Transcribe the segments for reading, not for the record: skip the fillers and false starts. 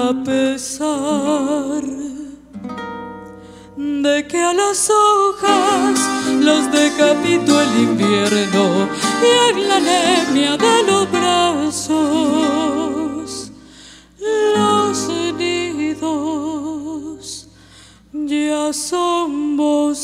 A pesar de que a las hojas los decapitó el invierno y en la anemia de los brazos, los nidos ya son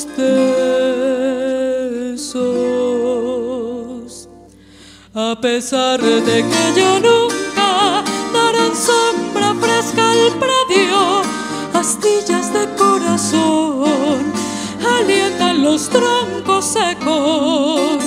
bostezos. A pesar de que ya nunca darán sombra fresca al predio, astillas de corazón alientan los troncos secos.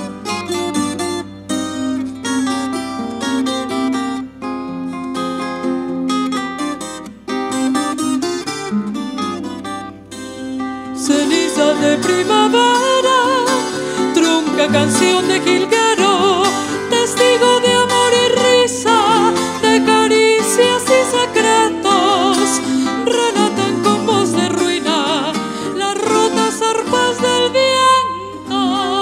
Ceniza de primavera, trunca canción de jilguero, testigo de amor y risa, de caricias y secretos, relatan con voz de ruina las rotas arpas del viento.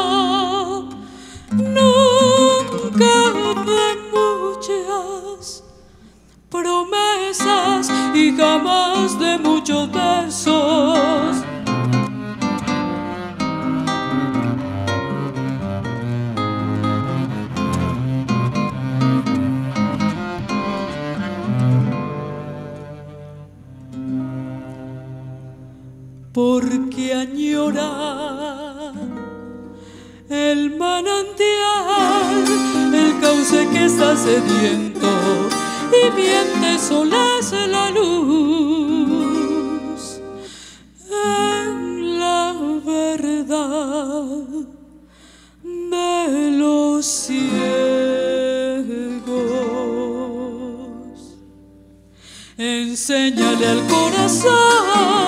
Nunca de muchas promesas y jamás de muchos besos. Porque añora el manantial, el cauce que está sediento y miente solece la luz en la verdad de los ciegos. Enséñale al corazón